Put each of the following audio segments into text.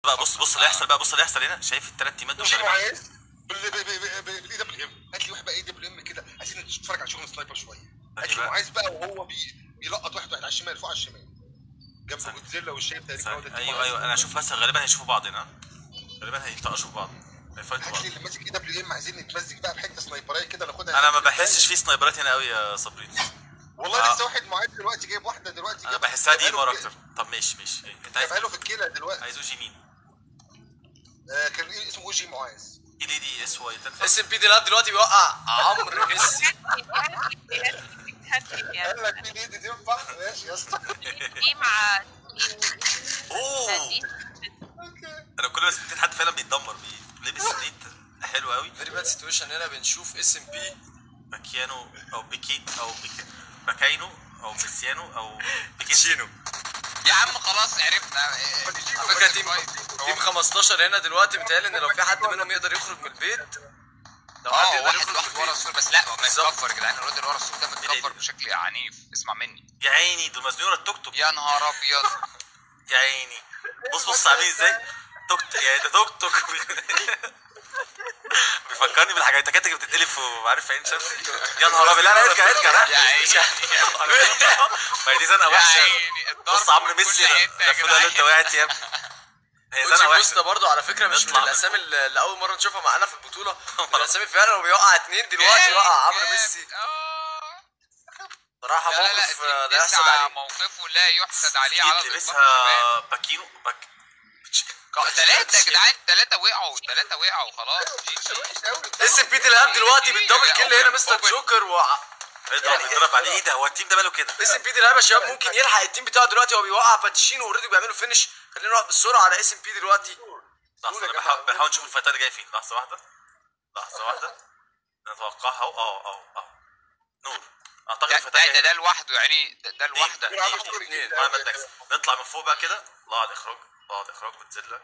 بقى بص اللي هيحصل بقى، بص اللي هيحصل هنا. شايف الثلاث تيمات دول؟ مش عايز بالاي دبليو ام. هات لي واحد بقى اي دبليو ام كده، عايزين نتفرج على شغل سنايبر شويه. هات لي معاذ بقى وهو بيلقط واحد على الشمال، فوق على الشمال جنب جودزيلا والشايب تقريبا. ايوه انا اشوف بس غالبا هيشوفوا بعض هنا، غالبا هيطقشوا في بعض، هيفايتوا بعض. هات لي اللي ماسك اي دبليو ام، عايزين نتمزج بقى بحته سنايبرايه كده ناخدها. انا ما بحسش في سنايبرات هنا قوي يا صبري. والله لسه واحد معاذ دلوقتي جايب واحده دلوقتي. انا بحسها دي مره اكتر. طب ماشي انت عايز له في الكيله دلوقتي. عايز اوجي مين؟ كان اسمه اوجي معاذ. دي اس واي اس ام بي دلوقتي بيوقع عمرو ميسي. قال لك مين دي تنفع؟ ماشي يا اسطى. دي مع اوه انا كل ما سمعت حد فعلا بيتدمر لابس سنيد حلو قوي. فيري باد سيتويشن. هنا بنشوف اس ام بي باكيانو او باكاينو او بيسيانو او بيكيشينو. يا عم خلاص عرفنا. على فكره تيم 15 هنا دلوقتي بيتهيألي ان لو في حد منهم يقدر يخرج من البيت. لو حد يقدر يخرج من واحد ورا البيت السور، بس لا ما يتكفر يا جدعان. الراجل ورا السور ده متكفر بشكل عنيف. اسمع مني يا عيني دول مزنوره التوك توك. يا نهار ابيض يا عيني بص عاملين ازاي توك يعني ده توك توك بيفكرني بالحاجات اللي بتتقلب وعارف في عين شمس. يا نهار ابيض. لا ارجع يا عيني ما هي دي زنقه وحشه. بص عمرو ميسي لف له انت وقعت يا ابني. هي زنقه وحشه برضه على فكره مش من الاسامي اللي اول مره نشوفها معانا في البطوله. من الاسامي فعلا وبيوقع اتنين دلوقتي. يوقع عمرو ميسي صراحه موقف لا يحسد عليه. موقفه لا يحسد عليه على لبسها باكينو ثلاثة يا جدعان. ثلاثة وقعوا خلاص. اس ام بي دلوقتي بالدبل كيل هنا مستر جوكر اضرب عليه. ايه ده؟ هو التيم ده ماله كده؟ اس ام بي يا شباب ممكن يلحق التيم بتاعه دلوقتي. هو بيوقع باتشينو اوريدي بيعملوا فينش. خلينا نروح بالسرعه على اس ام بي دلوقتي. لحظه انا بحاول نشوف الفايتات اللي جايه فين. لحظه واحده نتوقعها. نور اعتقد ده لوحده يعني. ده لوحده. نطلع من فوق بقى كده. الله على الاخراج بتزلة.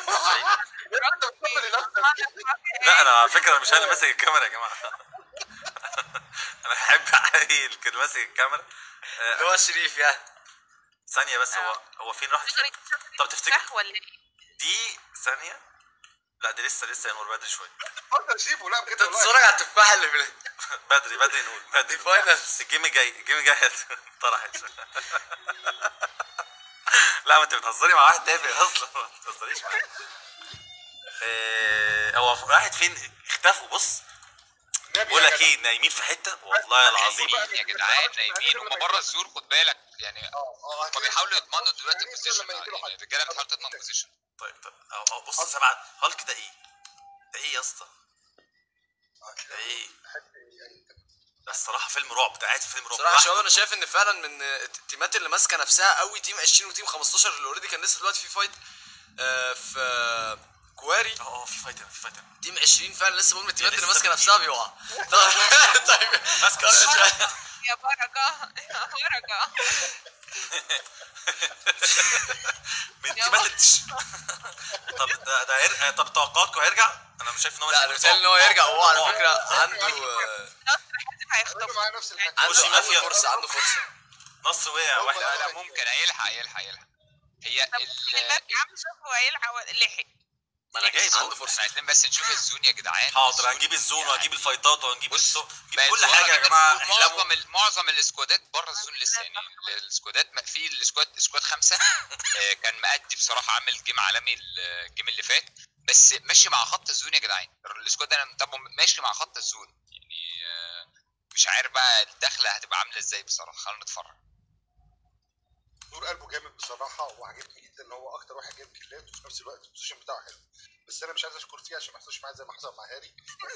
لا انا على فكره مش انا اللي ماسك الكاميرا يا جماعه. انا بحب عيل كده ماسك الكاميرا اللي هو شريف يعني. ثانيه بس. هو فين راح؟ طب تفتكر دي ثانيه؟ لا دي لسه ينور بدري شويه. اتفضل شيفو. لا انت بتتفرج على التفاحه اللي في بدري نقول بدري فاينلز. الجيم الجاي طرحت. لا ما انت بتهزري مع واحد تافه اصلا. ما بتهزريش معايا. هو واحد فين؟ اختفوا. بص بقول لك ايه، نايمين في حته والله العظيم يا جدعان. نايمين هم بره السور. خد بالك يعني. هم بيحاولوا يضمنوا دلوقتي البوزيشن. الرجاله بتحاول تضمن البوزيشن. طيب بص سبعه هالك ده ايه؟ ده ايه يا اسطى؟ ده ايه؟ ده الصراحه فيلم رعب. ده قاعد في فيلم رعب صراحه يا شباب. انا شايف ان فعلا من التيمات اللي ماسكه نفسها قوي تيم 20 وتيم 15 اللي اوريدي كان لسه دلوقتي في فايت في كواري. في فايت. تيم 20 فعلا لسه بقول من التيمات اللي ماسكه نفسها بيقع. طيب ماسكه يا بركه من تيمات طب توقعاتكم هيرجع؟ انا مش شايف ان هو لا انا ان هو يرجع. هو على فكره عنده معايا نفس الحاجه. عنده فرصه. نصر وقع واحد. لا ممكن هيلحق. هي يا عم شوفوا هيلحق لحق. ما انا جاي عنده فرصه. عايزين بس نشوف الزون يا جدعان. حاضر هنجيب الزون وهنجيب الفايتات وهنجيب كل حاجه يا جماعه. معظم السكوادات بره الزون لسه يعني. السكوادات في سكواد 5 كان مأدي بصراحه. عامل جيم عالمي الجيم اللي فات. بس ماشي مع خط الزون يا جدعان. السكواد انا متابعه ماشي مع خط الزون يعني. مش عارف بقى الدخله هتبقى عامله ازاي بصراحه. خلينا نتفرج. نور قلبه جامد بصراحه وعجبني جدا ان هو اكتر واحد جايب كيلات وفي نفس الوقت البوزيشن بتاعه حلو. بس انا مش عايز اشكر فيه عشان ما يحصلش معايا زي ما حصل مع هاري.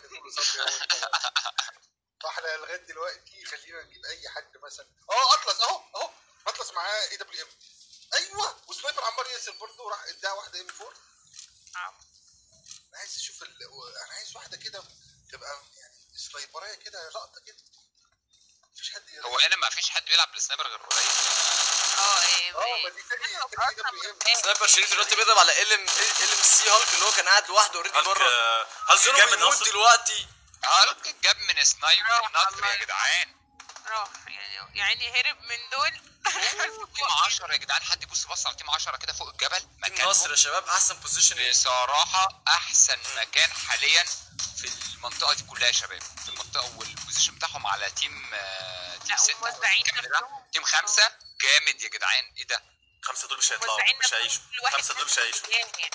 فاحنا لغايه دلوقتي خلينا نجيب اي حد مثلا. اطلس اهو اطلس معاه اي دبليو ام. ايوه وسنايبر عمار ياسر برضه راح اداها واحده ام 4. انا عايز اشوف انا عايز واحده كده تبقى يعني سنايبرايه كده لقطه كده. مفيش حد هو هنا ما فيش حد بيلعب بالسنايبر غير قريب. ما دي تاني سنايبر شريف دلوقتي بيضرب على ال ام سي هالك اللي هو كان قاعد لوحده اوريدي بره. هالك جاب من دلوقتي. هالك جاب من سنايبر نصر يا جدعان. راح يعني هرب من دول. تيم 10 يا جدعان، حد يبص بص على تيم 10 كده فوق الجبل تيم مكانهم. نصر يا شباب احسن بوزيشن. بصراحة أحسن مكان حاليا في المنطقة دي كلها يا شباب، في المنطقة والبوزيشن بتاعهم على تيم لا 6 وموزعين نفسهم. تيم 5 جامد يا جدعان. إيه ده؟ 5 دول مش هيطلعوا، موزعين مش نفسهم هيعيشوا. كل واحد 5 دول مش هيعيشوا. يعني.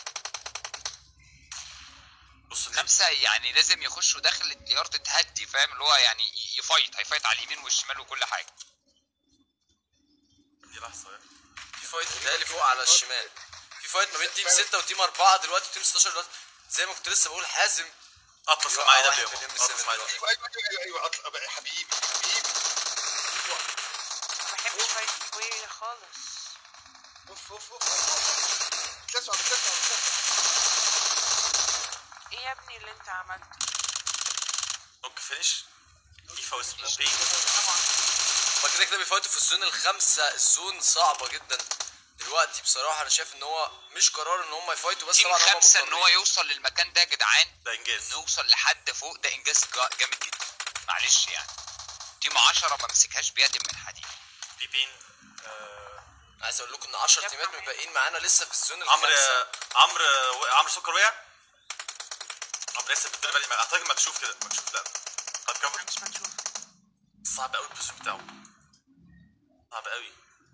بص 5 يعني لازم يخشوا داخل الديار تتهدي، فاهم اللي هو يعني هيفايت على اليمين والشمال وكل حاجة. دي لحظه. في فايت بيتهيألي فوق على الشمال، في فايت ما بين تيم 6 وتيم 4 دلوقتي وتيم 16 دلوقتي. زي ما كنت لسه بقول حازم اطلس معايا ده واحد اليوم، من اطلس معايا ده. ايوه ايوه ايوه ايوه اطلع بقى يا حبيبي حبيبي. ما بحبش فايت كوير خالص. اوف اوف اوف بتلسع. ايه يا ابني اللي انت عملته؟ نوك فينش تيفا وسموكي. طبعا هما كده كده بيفايتوا في الزون الخامسة. الزون صعبة جدا دلوقتي بصراحة. أنا شايف إن هو مش قرار إن هما يفايتوا، بس تيم طبعا هما 5 إن هو مضطرين. يوصل للمكان ده يا جدعان، ده انجاز. يوصل لحد فوق ده إنجاز جامد جدا. معلش يعني تيم 10 ما مسكهاش بيد من حديد. بيبين عايز أقول لكم إن 10 تيمات مباقيين معانا لسه في الزون عمرو الخامسة. عمرو سكر وقع. عمرو لسه بيتدرب عليه، اعتقد مكشوف كده، مكشوف. لا طب كفر. مش مكشوف. صعب قوي البوزيشن بتاعه، صعب قوي.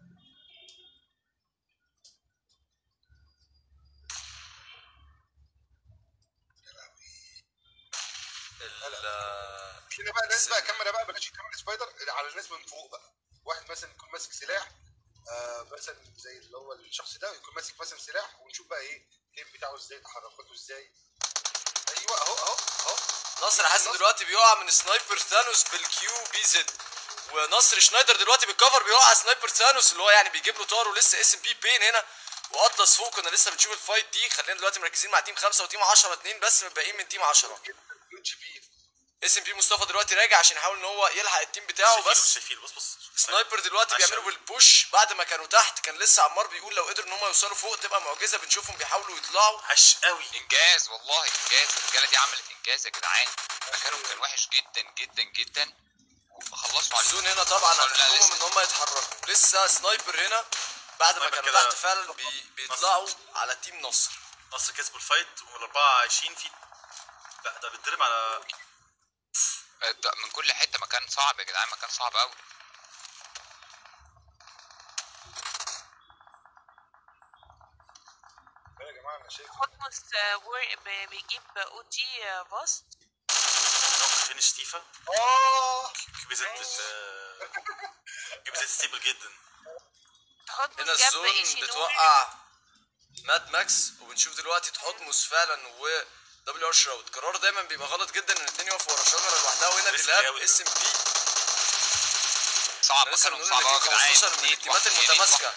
هنا بقى ناس بقى كاميرا بقى، بلاش كاميرا سبايدر على الناس من فوق بقى. واحد مثلا يكون ماسك سلاح مثلا زي اللي هو الشخص ده يكون ماسك مثلا سلاح، ونشوف بقى ايه الجيم بتاعه ازاي، تحركاته ازاي. ايوه اهو نصر حازم دلوقتي بيقع من سنايبر ثانوس بالكيو بي زد، ونصر شنايدر دلوقتي بالكفر بيقع سنايبر ثانوس اللي هو يعني بيجيب له طار. ولسه اس ام بي بين هنا واطلس فوق. كنا لسه بنشوف الفايت دي. خلينا دلوقتي مركزين مع تيم 5 وتيم 10 2 بس متبقيين من تيم 10. اس ام بي مصطفى دلوقتي راجع عشان يحاول ان هو يلحق التيم بتاعه، بس بص سنايبر دلوقتي بيعملوا بالبوش بعد ما كانوا تحت. كان لسه عمار بيقول لو قدروا ان هم يوصلوا فوق تبقى معجزه. بنشوفهم بيحاولوا يطلعوا. عاش قوي. انجاز والله انجاز. الرجاله دي عملت انجاز يا جدعان. مكانهم كان وحش جدا جدا جدا وخلصوا على الزون هنا طبعا هتحكمهم ان هم يتحركوا. لسه سنايبر هنا بعد ما كانوا تحت فعلا بيطلعوا على تيم نصر. نصر كسبوا الفايت والاربعه عايشين في. لا ده بيتضرب على من كل حته. مكان صعب يا جدعان، مكان صعب قوي. يا جماعه انا شايف خطمس بيجيب او تي باست. نوك فينش تيفا. كيوبيزيت كيوبيزيت ستيبل جدا. هنا الزون بتوقع ماد ماكس. وبنشوف دلوقتي تحطمس فعلا و دبليو ار شراود. قرار دايما بيبقى غلط جدا ان الاثنين يقفوا ورا شجره لوحدها. وهنا ديلاب اس ام بي صعب. لسه مكانهم بنقول صعب ان قوي تيم يا 15 جدعان. من التيمات المتماسكه.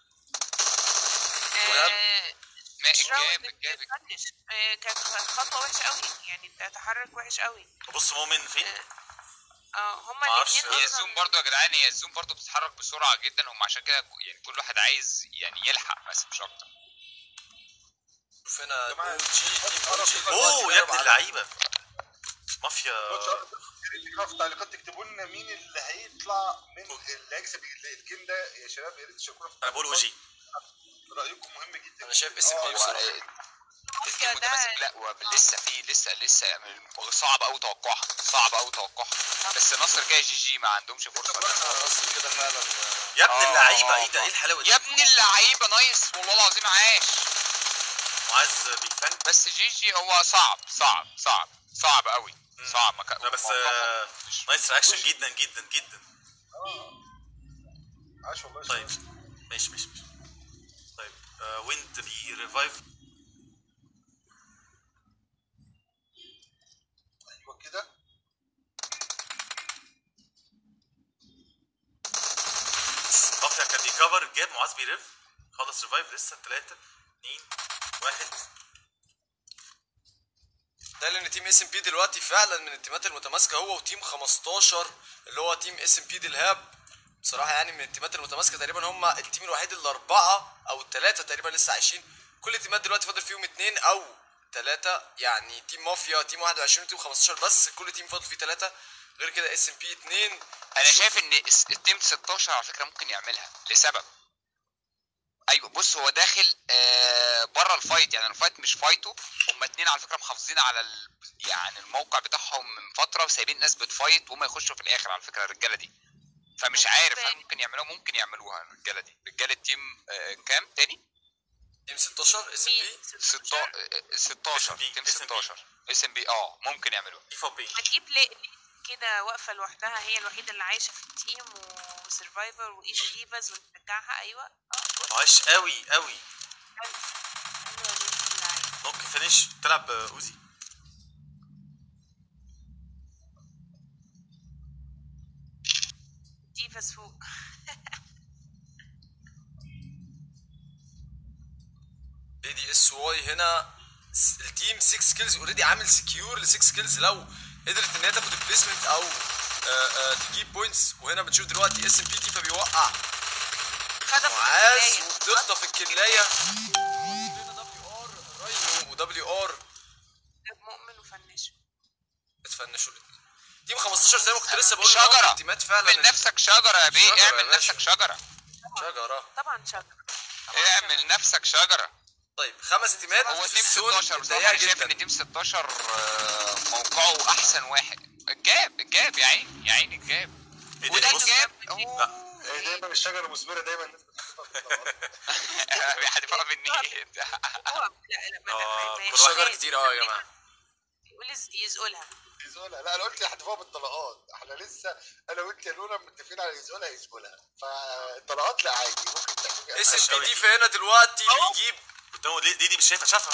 كانت خطوه وحشه قوي يعني، تحرك وحش قوي. بص مؤمن فين؟ هما معرفش. الاثنين هي الزوم برضو يا جدعان، هي الزوم برضو بتتحرك بسرعه جدا. هم عشان كده يعني كل واحد عايز يعني يلحق بس مش اكتر. شوف هنا اوه يا ابن اللعيبه مافيا. في التعليقات تكتبوا لنا مين اللي هيطلع من اللي هيكسب الجيم ده يا شباب. يا ريت تشاركونا في انا بقول اوجي. رايكم مهم جدا. انا شايف اس ام بي بصراحه التيم متماسك. لا لسه في لسه يعني صعب قوي توقعها، صعب قوي توقعها. بس نصر كده جي جي ما عندهمش فرصه. نصر كده فعلا يا ابن اللعيبه. ايه ده؟ ايه الحلاوه دي؟ يا ابن اللعيبه نايس والله العظيم عاش. معاذ بيفنج. بس جي جي هو صعب قوي. صعب. لا بس نايس رياكشن جدا جدا جدا. عاش والله. طيب ماشي. طيب ويند بي ريفايف. ايوه كده. مافيا كان بيكفر جاب معاذ بيريف. خلص ريفايف لسه 3 2 1. ده لان تيم اس ام بي دلوقتي فعلا من التيمات المتماسكه. هو وتيم 15 اللي هو تيم اس ام بي دلهاب بصراحه يعني من التيمات المتماسكه. تقريبا هم التيم الوحيد اللي 4 أو 3 تقريبا لسه عايشين. كل التيمات دلوقتي فاضل فيهم 2 أو 3. يعني تيم مافيا تيم 21 وتيم 15 بس. كل تيم فاضل فيه 3. غير كده اس ام بي 2. انا شايف ان التيم 16 على فكره ممكن يعملها لسبب. ايوه بص هو داخل بره الفايت، يعني الفايت مش فايته. هما اتنين على فكره محافظين على يعني الموقع بتاعهم من فتره وسايبين ناس بتفايت وهم يخشوا في الاخر على فكره الرجاله دي. فمش عارف هل ممكن يعملوها. ممكن يعملوها الرجاله دي. رجاله تيم كام تاني؟ تيم 16 اس ام بي 16 تيم 16 اس ام بي. ممكن يعملوها. ما تجيب كده واقفه لوحدها، هي الوحيده اللي عايشه في التيم، وسرفايفر وايجي ديفاز، ونرجعها. ايوه عايش قوي قوي. حلو يا بنت اللعيبه. ممكن فينيش تلعب اوزي. ديفاز فوق. اي دي اس واي هنا التيم 6 كيلز اوريدي عامل سكيور ل 6 كيلز لو قدرت ان هي تاخد البليسمنت او تجيب بوينتس. وهنا بتشوف دلوقتي اس ام بي تي فبيوقع معاذ وبتخطف الكلايه. هنا دبليو ار راينو ودبليو ار مؤمن وفنشه اتفنشوا تيم 15 زي ما كنت لسه بقول. شجره التيمات فعلا اعمل نفسك شجره يا بيه. اعمل نفسك شجره. طبعا شجره. اعمل نفسك شجره. طيب 5 تيمات. هو تيم 16 بصراحه انا شايف ان تيم 16 موقعه احسن واحد. الجاب يا عيني يا عيني الجاب. وده الجاب. دايما الشجره مثمره دايما. الناس هتبقى مني. شجر كتير يا جماعه. يقول يزقلها. لا انا قلت هتفوق بالطلقات. احنا لسه انا وانت يا لولا متفقين على يزقلها. فالطلقات لا عادي ممكن تعمل. اس ام بي دي فهنا دلوقتي بيجيب قدامه دي مش شافها.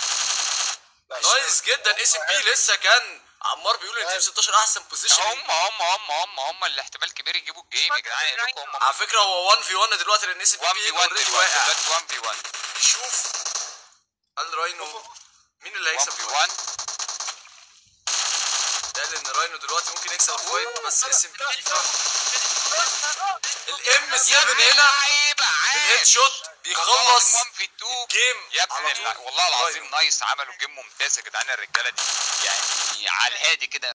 نايس جدا. اس ام بي لسه كان عمار بيقول ان تيم 16 احسن بوزيشن. هم اللي احتمال كبير يجيبوا الجيم يا جدعان. على فكره هو 1 في 1 دلوقتي لان اس ام بي اوريدي واقع. 1 في 1 نشوف هل راينو مين اللي هيكسب 1 في 1. ده لان راينو دلوقتي ممكن يكسب الفايت بس اس ام بي الام 7 هنا الهيد شوت بيخلص الجيم يا ابني. والله العظيم نايس. عملوا جيم ممتاز يا جدعان الرجاله دي، يعني على الهادي كده.